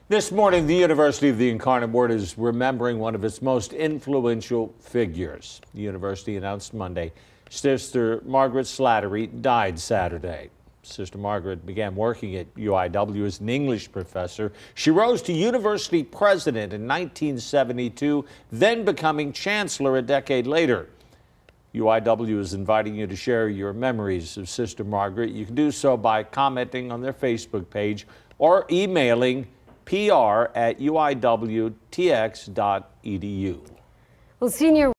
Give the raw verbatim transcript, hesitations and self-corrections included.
This morning, the University of the Incarnate Word is remembering one of its most influential figures. The university announced Monday Sister Margaret Slattery died Saturday. Sister Margaret began working at U I W as an English professor. She rose to university president in nineteen seventy-two, then becoming chancellor a decade later. U I W is inviting you to share your memories of Sister Margaret. You can do so by commenting on their Facebook page or emailing P R at U I W T X dot E D U. Well, senior